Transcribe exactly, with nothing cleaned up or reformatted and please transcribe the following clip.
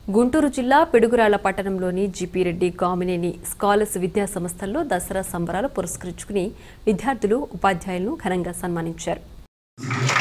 గుంటూరు జిల్లా పిడుగురాళ్ల పట్టణంలోని GP Reddy Kamineni scholars విద్యా సంస్థల్లో దసరా సంబరాలు పురస్కరించుకుని విద్యార్థులు ఉపాధ్యాయులను ఘనంగా సన్మానించారు.